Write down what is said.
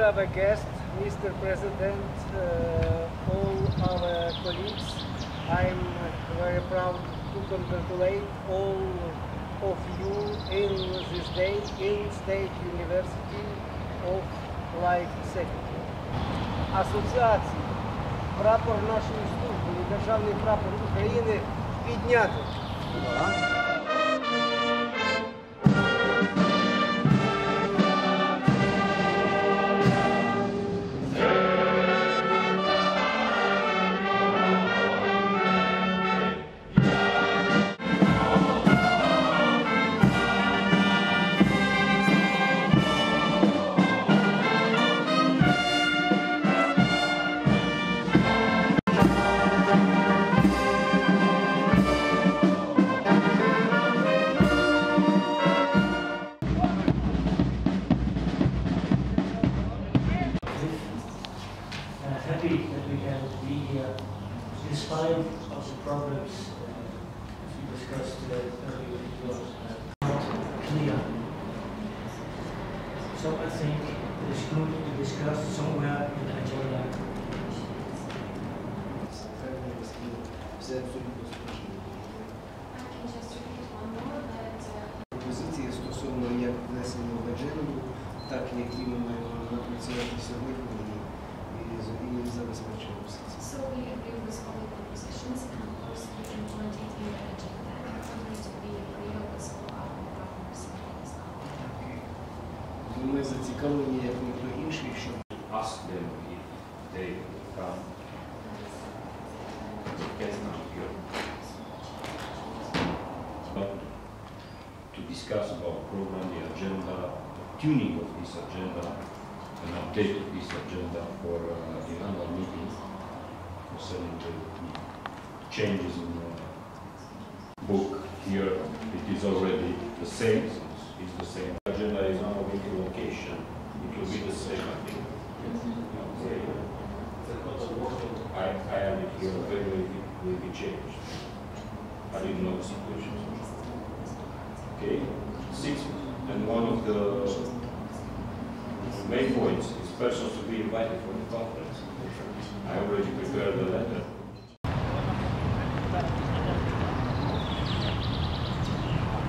our guest, Mr. President, all our colleagues. I'm very proud to congratulate all of you in this day in State University of Life Safety. Асоціації. Прапор нашої служби і державний прапор України підняти. Happy that we can be here in spite of the problems we discussed earlier. It was not clear. So I think it is good to discuss somewhere in the agenda. Позиції стосовно як внесення в адженду, так які ми маємо напрацювати сьогодні і забезпечуємо все це. So we agree with all the positions and of course we implement it in the agenda and continue to be clear with all our partners as well. Ми зацікавлені, як ніхто інший, щоб ask them if they come get down here to discuss about program, the agenda, tuning of this agenda, an update of this agenda for the annual meeting concerning the changes in the book. Here it is already the same. It's the same. Agenda is now in location. It will be the same, I think. Okay. I have it here. Whether it will be changed. I didn't know the situation. Okay. 6. And one of the main points is persons to be invited for the conference. I already prepared the letter.